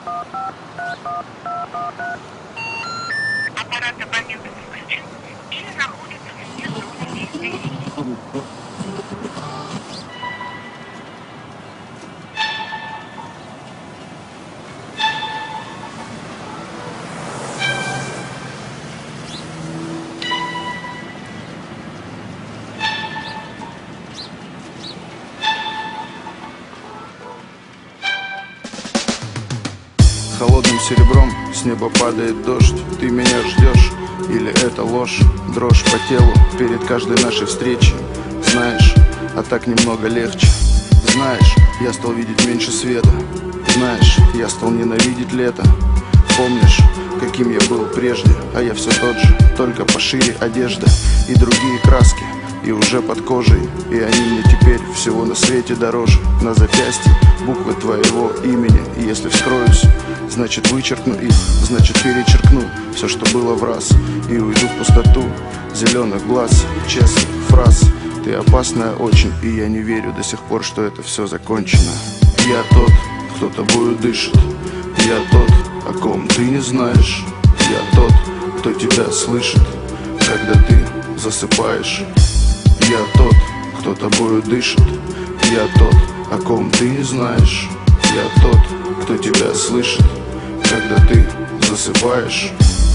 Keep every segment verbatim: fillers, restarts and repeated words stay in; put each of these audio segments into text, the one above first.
Аппарат абонента включен или находится в незоне действия сети. Холодным серебром с неба падает дождь. Ты меня ждешь, или это ложь? Дрожь по телу перед каждой нашей встречей. Знаешь, а так немного легче. Знаешь, я стал видеть меньше света. Знаешь, я стал ненавидеть лето. Помнишь, каким я был прежде? А я все тот же, только пошире одежда и другие краски, и уже под кожей. И они мне теперь всего на свете дороже. На запястье буквы твоего имени. И если вскроюсь, значит вычеркну их, значит перечеркну все, что было в раз, и уйду в пустоту зеленых глаз, честных фраз. Ты опасная очень, и я не верю до сих пор, что это все закончено. Я тот, кто тобою дышит. Я тот, о ком ты не знаешь. Я тот, кто тебя слышит, когда ты засыпаешь. Я тот, кто тобою дышит. Я тот, о ком ты не знаешь. Я тот, кто тебя слышит, когда ты засыпаешь.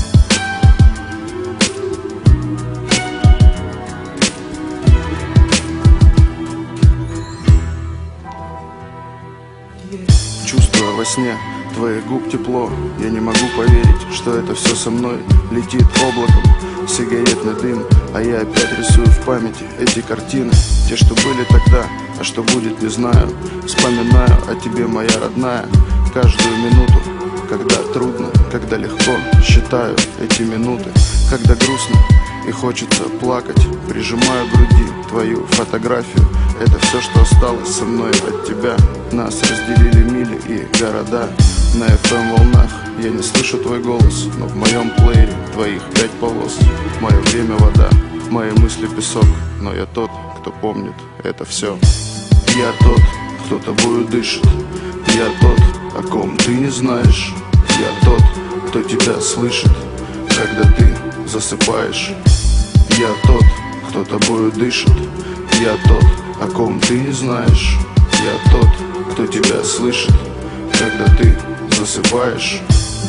Чувствуя во сне твоих губ тепло, я не могу поверить, что это все со мной летит облаком сигаретный дым. А я опять рисую в памяти эти картины, те, что были тогда, а что будет, не знаю. Вспоминаю о тебе, моя родная, каждую минуту, когда трудно, когда легко. Считаю эти минуты, когда грустно и хочется плакать. Прижимаю к груди твою фотографию. Это все, что осталось со мной от тебя. Нас разделили мили и города. На эф эм волнах я не слышу твой голос, но в моем плеере твоих пять полос. Мое время вода, мои мысли песок, но я тот, кто помнит это все. Я тот, кто тобою дышит. Я тот, о ком ты не знаешь. Я тот, кто тебя слышит, когда ты засыпаешь. Я тот, кто тобою дышит. Я тот, о ком ты не знаешь. Я тот, кто тебя слышит, когда ты засыпаешь.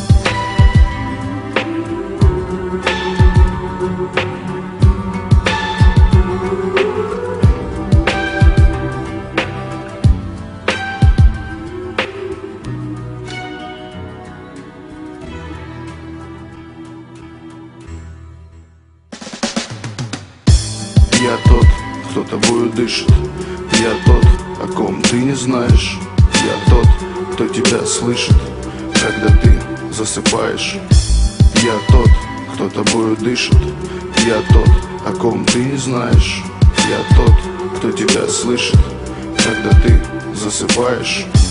Я тот, кто тобою дышит. Я тот, о ком ты не знаешь. Я тот, кто тебя слышит, когда ты засыпаешь. Я тот, кто тобою дышит. Я тот, о ком ты не знаешь. Я тот, кто тебя слышит, когда ты засыпаешь.